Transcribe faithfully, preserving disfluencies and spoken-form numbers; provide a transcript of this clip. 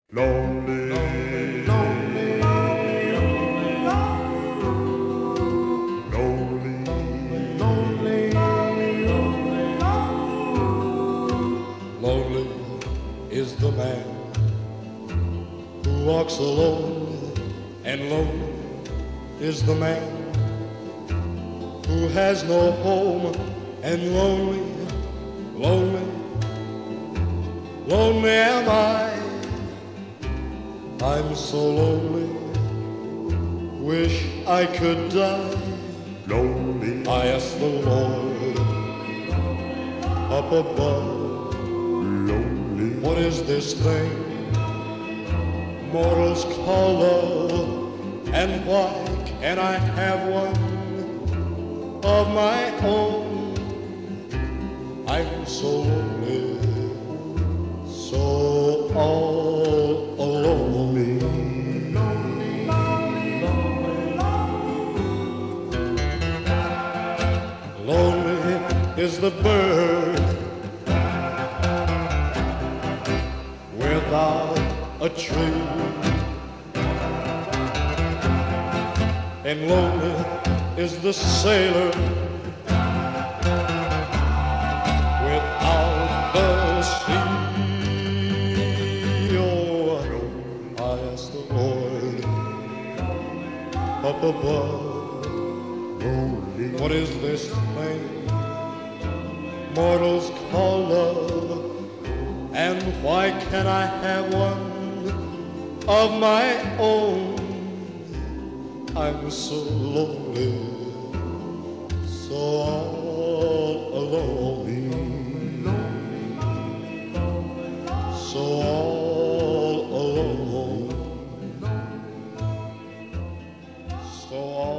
Lonely, lonely, lonely, lonely, lonely is the man who walks alone, and lonely is the man who has no home, and lonely, lonely, lonely am I. I'm so lonely, wish I could die. Lonely, I ask the Lord up above. Lonely, what is this thing mortals call love, and why can't I have one of my own? I'm so lonely, so all alone. Lonely is the bird without a tree, and lonely is the sailor without the sea. Oh, I ask the Lord up above, what is this thing mortals call love, and why can't I have one of my own? I'm so lonely, so all alone, so all alone, so all